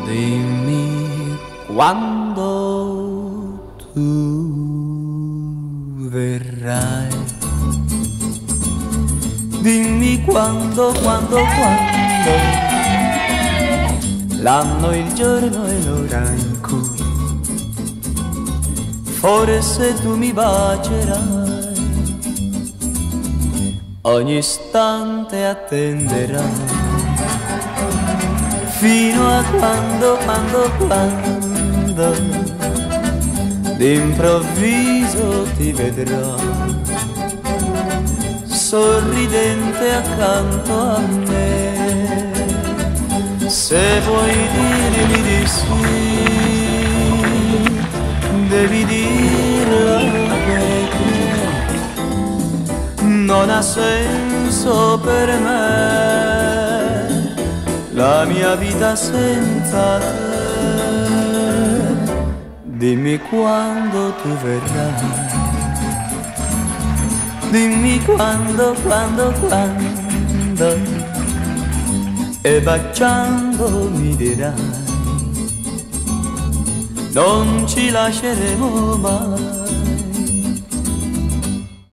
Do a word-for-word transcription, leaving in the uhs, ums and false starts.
Dimmi quando tu verrai. Dimmi quando, quando, quando, l'anno, il giorno e l'ora in cui forse tu mi bacerai. Ogni istante attenderai fino a quando, quando, quando d'improvviso ti vedrò sorridente accanto a me. Se vuoi dirmi di sì, devi dirlo perché non ha senso per me la mia vita senza te. Dimmi quando tu verrai. Dimmi quando, quando, quando, e baciando mi dirai non ci lasceremo mai.